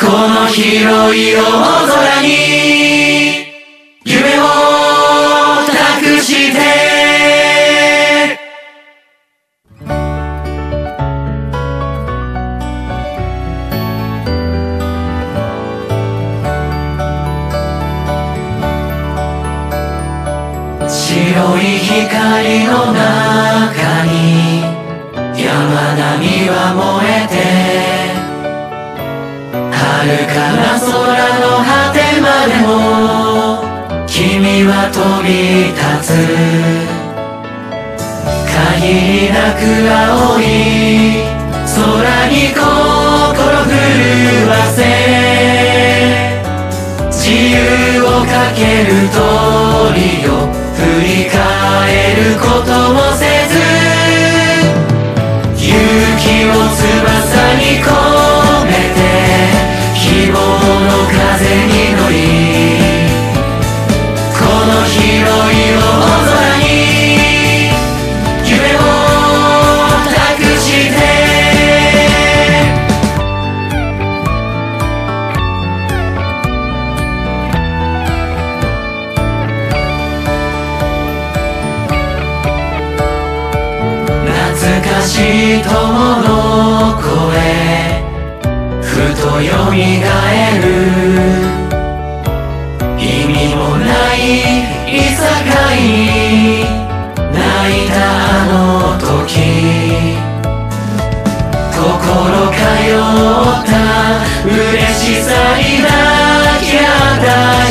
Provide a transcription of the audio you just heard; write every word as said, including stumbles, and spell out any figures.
この広い大空に夢を託して白い光の中に山並みは燃えて遥かな空の果てまでも君は飛び立つ限りなく青い空に心震わせ自由をかける鳥よ振り返ることもせず勇気を翼に込めて希望の風に乗りこの広い大空に夢を託して懐かしい友の声ふとよみがえる意味もないいさかいに泣いたあの時心通った嬉しさに抱き合った